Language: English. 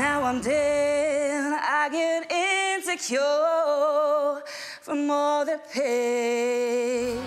Now I'm dead, I get insecure from all the pain.